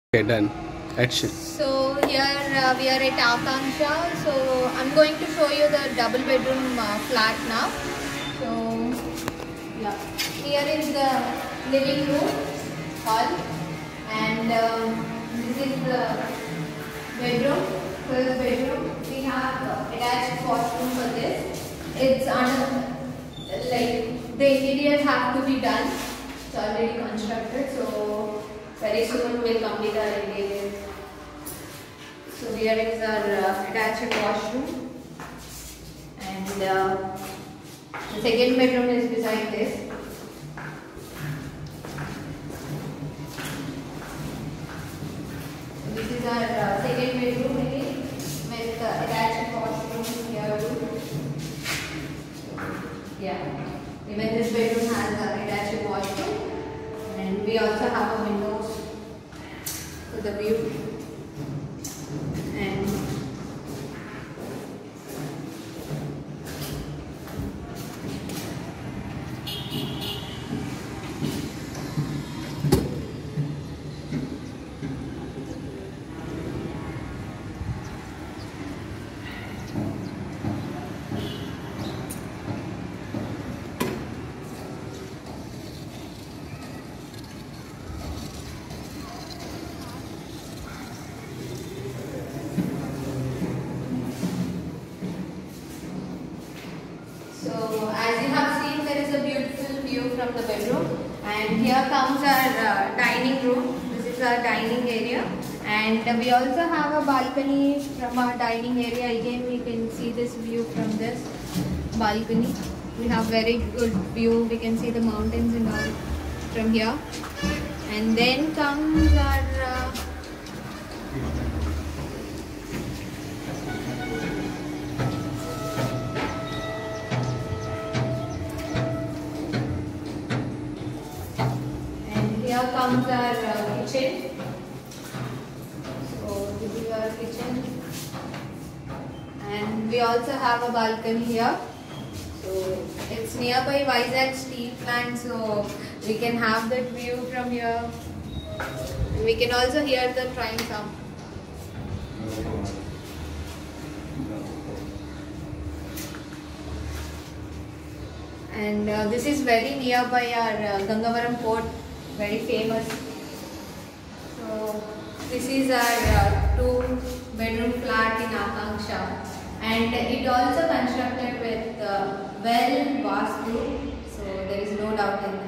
Okay, done. Action. So here we are at Akanksha. So I'm going to show you the double bedroom flat now. So yeah, here is the living room hall, and this is the bedroom. First bedroom. We have attached washroom for this. It's like the interiors have to be done. It's already constructed, so very soon we'll complete our interior. So here is our attached washroom, and the second bedroom is beside this. So this is our second bedroom again with attached washroom here too. Yeah, even this bedroom has attached washroom, and we also have a windows for the view. And so as you have seen, there is a beautiful view from the bedroom, and here comes our dining room. This is our dining area, and we also have a balcony from our dining area. Again, we can see this view from this balcony. We have very good view. We can see the mountains and all from here. And then comes our here comes our kitchen. So this is our kitchen, and we also have a balcony here. So it's nearby Vizag Steel Plant, so we can have that view from here. And we can also hear the train sound. And this is very nearby our Gangavaram port, very famous. So this is our two-bedroom flat in Akanksha, and it also constructed with well vastu, so there is no doubt in that.